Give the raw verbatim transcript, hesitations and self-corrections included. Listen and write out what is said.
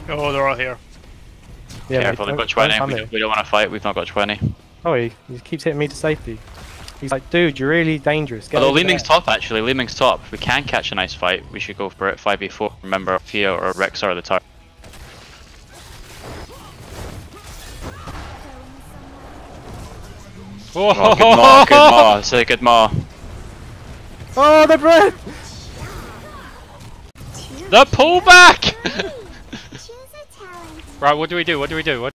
Oh, they're all here. Yeah, Careful, mate, they've got don't- don't twenty. come We here. don't, we don't want to fight. We've not got twenty. Oh, he, he keeps hitting me to safety. He's like, dude, you're really dangerous. Get Although over Leeming's there." top, actually. Leeming's top. If we can catch a nice fight, we should go for it. five v four. Remember, Fia or Rex are the target. Oh, Oh, good maw, good maw. It's a good maw. Oh, the breath! the pullback! Right, what do we do? What do we do? What